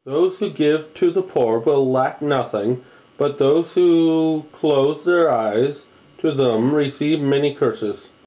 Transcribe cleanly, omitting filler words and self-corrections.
Those who give to the poor will lack nothing, but those who close their eyes to them receive many curses.